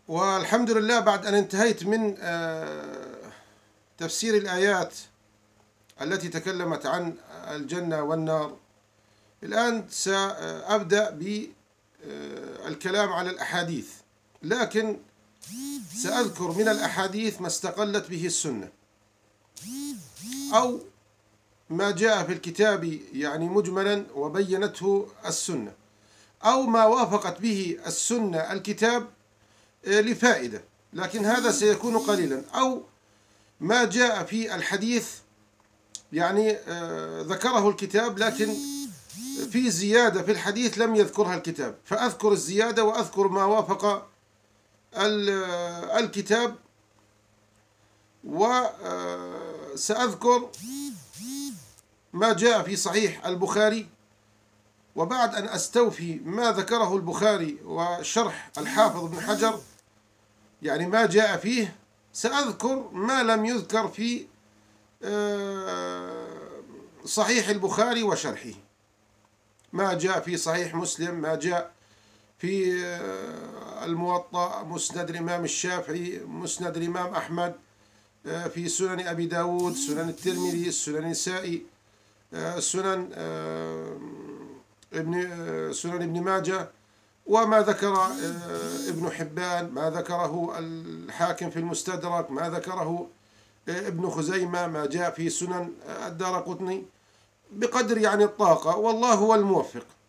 والحمد لله بعد أن انتهيت من تفسير الآيات التي تكلمت عن الجنة والنار، الآن سأبدأ بالكلام على الأحاديث، لكن سأذكر من الأحاديث ما استقلت به السنة أو ما جاء في الكتاب يعني مجملا وبينته السنة، أو ما وافقت به السنة الكتاب لفائدة، لكن هذا سيكون قليلا، أو ما جاء في الحديث يعني ذكره الكتاب لكن في زيادة في الحديث لم يذكرها الكتاب، فأذكر الزيادة وأذكر ما وافق الكتاب، وسأذكر ما جاء في صحيح البخاري، وبعد أن أستوفي ما ذكره البخاري وشرح الحافظ بن حجر يعني ما جاء فيه، سأذكر ما لم يذكر في صحيح البخاري وشرحه، ما جاء في صحيح مسلم، ما جاء في الموطأ، مسند الإمام الشافعي، مسند الإمام أحمد، في سنن أبي داود، سنن الترمذي، سنن النسائي، سنن ابن ماجه، وما ذكر ابن حبان، ما ذكره الحاكم في المستدرك، ما ذكره ابن خزيمة، ما جاء في سنن الدارقطني، بقدر يعني الطاقة، والله هو الموفق.